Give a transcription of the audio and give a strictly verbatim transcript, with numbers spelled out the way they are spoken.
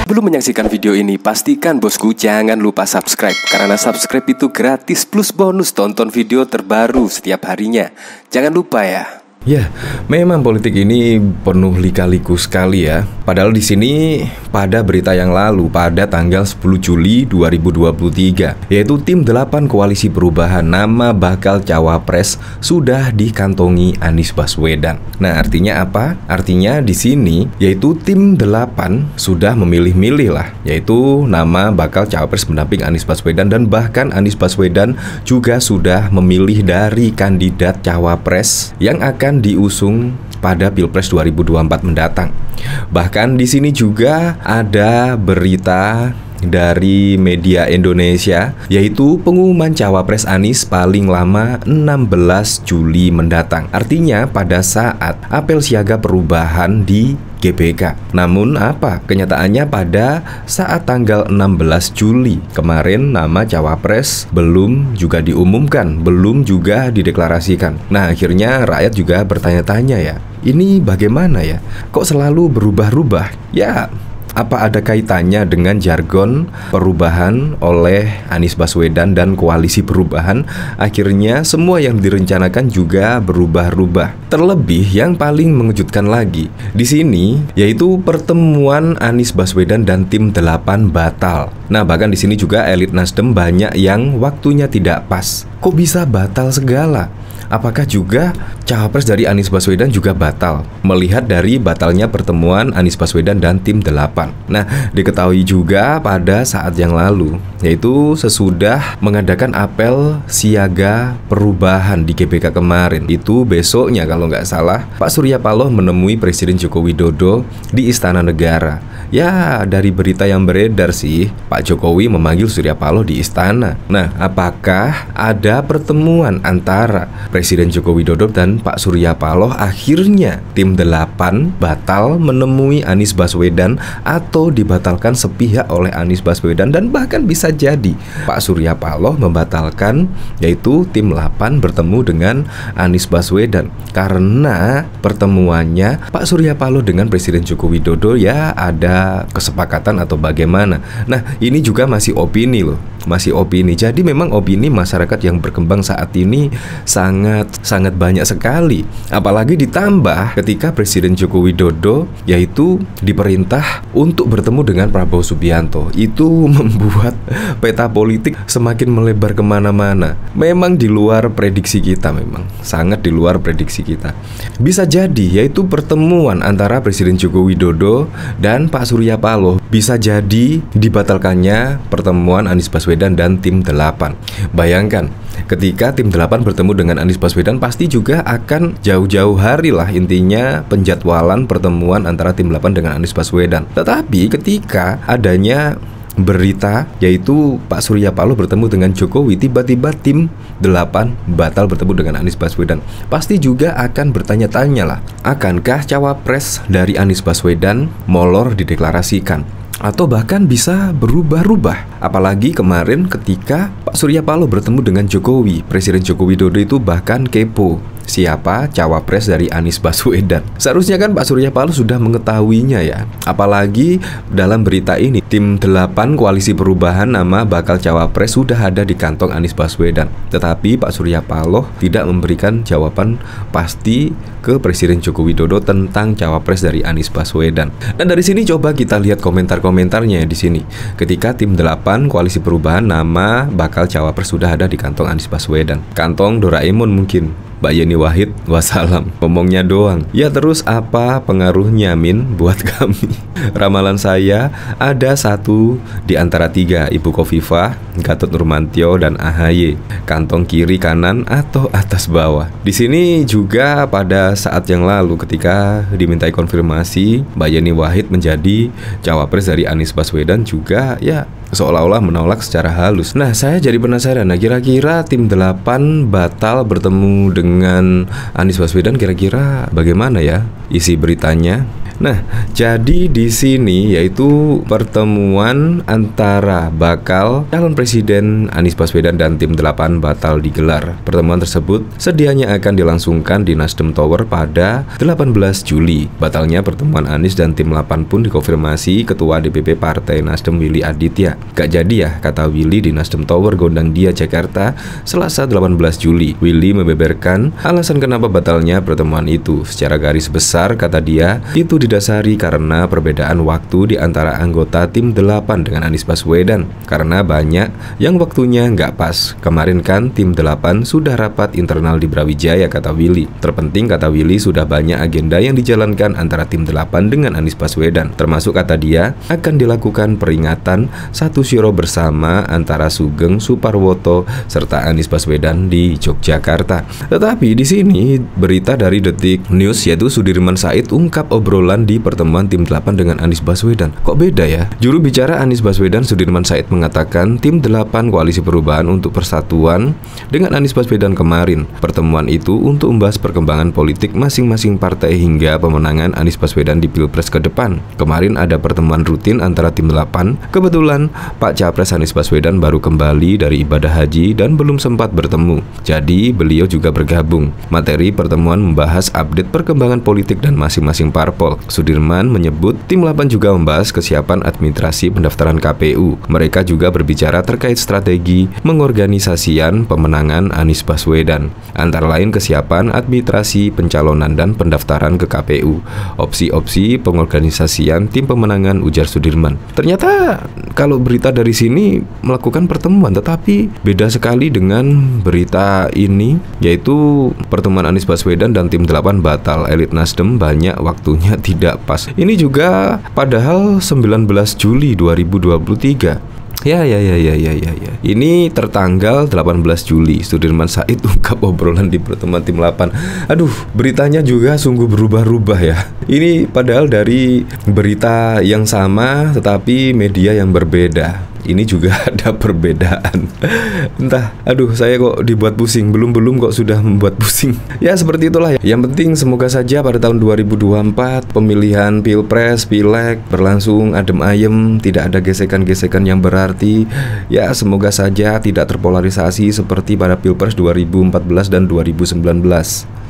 Sebelum menyaksikan video ini, pastikan bosku jangan lupa subscribe, karena subscribe itu gratis plus bonus tonton video terbaru setiap harinya. Jangan lupa ya. Ya, memang politik ini penuh lika-liku sekali ya. Padahal di sini pada berita yang lalu pada tanggal sepuluh Juli dua ribu dua puluh tiga, yaitu tim delapan Koalisi Perubahan nama bakal cawapres sudah dikantongi Anies Baswedan. Nah, artinya apa? Artinya di sini yaitu tim delapan sudah memilih-milih lah, yaitu nama bakal cawapres pendamping Anies Baswedan, dan bahkan Anies Baswedan juga sudah memilih dari kandidat cawapres yang akan diusung pada Pilpres dua ribu dua puluh empat mendatang. Bahkan di sini juga ada berita dari media Indonesia, yaitu pengumuman cawapres Anies paling lama enam belas Juli mendatang. Artinya pada saat apel siaga perubahan di G B K. Namun apa kenyataannya pada saat tanggal enam belas Juli kemarin nama cawapres belum juga diumumkan, belum juga dideklarasikan. Nah, akhirnya rakyat juga bertanya-tanya ya, ini bagaimana ya? Kok selalu berubah-ubah? Ya, apa ada kaitannya dengan jargon perubahan oleh Anies Baswedan dan Koalisi Perubahan? Akhirnya semua yang direncanakan juga berubah-ubah. Terlebih yang paling mengejutkan lagi di sini yaitu pertemuan Anies Baswedan dan tim delapan batal. Nah, bahkan di sini juga elit Nasdem banyak yang waktunya tidak pas. Kok bisa batal segala? Apakah juga cawapres dari Anies Baswedan juga batal? Melihat dari batalnya pertemuan Anies Baswedan dan tim delapan. Nah, diketahui juga pada saat yang lalu, yaitu sesudah mengadakan apel siaga perubahan di G B K kemarin, itu besoknya kalau nggak salah Pak Surya Paloh menemui Presiden Joko Widodo di Istana Negara. Ya, dari berita yang beredar sih Pak Jokowi memanggil Surya Paloh di istana. Nah, apakah ada pertemuan antara Presiden Joko Widodo dan Pak Surya Paloh? Akhirnya tim delapan batal menemui Anies Baswedan atau dibatalkan sepihak oleh Anies Baswedan, dan bahkan bisa jadi Pak Surya Paloh membatalkan, yaitu tim delapan bertemu dengan Anies Baswedan karena pertemuannya Pak Surya Paloh dengan Presiden Joko Widodo ya ada kesepakatan atau bagaimana. Nah, ini juga masih opini loh, masih opini. Jadi memang opini masyarakat yang berkembang saat ini sangat sangat banyak sekali. Apalagi ditambah ketika Presiden Joko Widodo yaitu diperintah untuk bertemu dengan Prabowo Subianto. Itu membuat peta politik semakin melebar kemana-mana. Memang di luar prediksi kita, memang sangat di luar prediksi kita. Bisa jadi yaitu pertemuan antara Presiden Joko Widodo dan Pak Surya Paloh, bisa jadi dibatalkannya pertemuan Anies Baswedan dan tim delapan. Bayangkan, ketika tim delapan bertemu dengan Anies Baswedan pasti juga akan jauh-jauh hari lah, intinya penjadwalan pertemuan antara tim delapan dengan Anies Baswedan. Tetapi ketika adanya berita yaitu Pak Surya Paloh bertemu dengan Jokowi, tiba-tiba tim delapan batal bertemu dengan Anies Baswedan, pasti juga akan bertanya-tanya lah, akankah cawapres dari Anies Baswedan molor dideklarasikan? Atau bahkan bisa berubah-ubah. Apalagi kemarin ketika Pak Surya Paloh bertemu dengan Jokowi, Presiden Joko Widodo itu bahkan kepo siapa cawapres dari Anies Baswedan. Seharusnya kan Pak Surya Paloh sudah mengetahuinya ya. Apalagi dalam berita ini tim delapan Koalisi Perubahan nama bakal cawapres sudah ada di kantong Anies Baswedan. Tetapi Pak Surya Paloh tidak memberikan jawaban pasti ke Presiden Joko Widodo tentang cawapres dari Anies Baswedan. Dan dari sini coba kita lihat komentar-komentarnya di sini. Ketika tim delapan Koalisi Perubahan nama bakal cawapres sudah ada di kantong Anies Baswedan. Kantong Doraemon mungkin. Mbak Yeni Wahid, wassalam, ngomongnya doang. Ya terus apa pengaruhnya Min buat kami? Ramalan saya ada satu di antara tiga, Ibu Khofifah, Gatot Nurmantio, dan A H Y. Kantong kiri, kanan, atau atas bawah. Di sini juga pada saat yang lalu ketika dimintai konfirmasi Mbak Yeni Wahid menjadi cawapres dari Anies Baswedan juga ya seolah-olah menolak secara halus. Nah, saya jadi penasaran, nah kira-kira tim delapan batal bertemu dengan Anies Baswedan, kira-kira bagaimana ya isi beritanya? Nah, jadi di sini yaitu pertemuan antara bakal calon presiden Anies Baswedan dan tim delapan batal digelar. Pertemuan tersebut sedianya akan dilangsungkan di Nasdem Tower pada delapan belas Juli. Batalnya pertemuan Anies dan tim delapan pun dikonfirmasi Ketua D P P Partai Nasdem Willy Aditya. Gak jadi ya, kata Willy di Nasdem Tower Gondang Dia, Jakarta, Selasa delapan belas Juli. Willy membeberkan alasan kenapa batalnya pertemuan itu. Secara garis besar, kata dia, itu didasari karena perbedaan waktu di antara anggota tim delapan dengan Anies Baswedan. Karena banyak yang waktunya nggak pas. Kemarin kan tim delapan sudah rapat internal di Brawijaya, kata Willy. Terpenting, kata Willy, sudah banyak agenda yang dijalankan antara tim delapan dengan Anies Baswedan. Termasuk, kata dia, akan dilakukan peringatan satu syuro bersama antara Sugeng Suparwoto serta Anies Baswedan di Yogyakarta. Tetapi di sini berita dari Detik News yaitu Sudirman Said ungkap obrolan di pertemuan tim delapan dengan Anies Baswedan. Kok beda ya? Juru bicara Anies Baswedan Sudirman Said mengatakan tim delapan Koalisi Perubahan untuk Persatuan dengan Anies Baswedan kemarin. Pertemuan itu untuk membahas perkembangan politik masing-masing partai hingga pemenangan Anies Baswedan di Pilpres ke depan. Kemarin ada pertemuan rutin antara tim delapan. Kebetulan Pak Capres Anies Baswedan baru kembali dari ibadah haji dan belum sempat bertemu. Jadi beliau juga bergabung. Materi pertemuan membahas update perkembangan politik dan masing-masing parpol. Sudirman menyebut tim delapan juga membahas kesiapan administrasi pendaftaran K P U. Mereka juga berbicara terkait strategi mengorganisasian pemenangan Anies Baswedan, antara lain kesiapan administrasi pencalonan dan pendaftaran ke K P U, opsi-opsi pengorganisasian tim pemenangan, ujar Sudirman. Ternyata kalau berita dari sini melakukan pertemuan, tetapi beda sekali dengan berita ini, yaitu pertemuan Anies Baswedan dan tim delapan batal. Elit Nasdem banyak waktunya tidak pas. Ini juga padahal sembilan belas Juli dua ribu dua puluh tiga. Ya, ya, ya, ya, ya, ya, ya. Ini tertanggal delapan belas Juli. Sudirman Said ungkap obrolan di pertemuan tim delapan. Aduh, beritanya juga sungguh berubah-ubah ya. Ini padahal dari berita yang sama tetapi media yang berbeda. Ini juga ada perbedaan. Entah, aduh, saya kok dibuat pusing. Belum-belum kok sudah membuat pusing. Ya, seperti itulah ya. Yang penting semoga saja pada tahun dua ribu dua puluh empat pemilihan Pilpres, Pileg berlangsung adem ayem, tidak ada gesekan-gesekan yang berarti. Ya, semoga saja tidak terpolarisasi seperti pada Pilpres dua ribu empat belas dan dua ribu sembilan belas.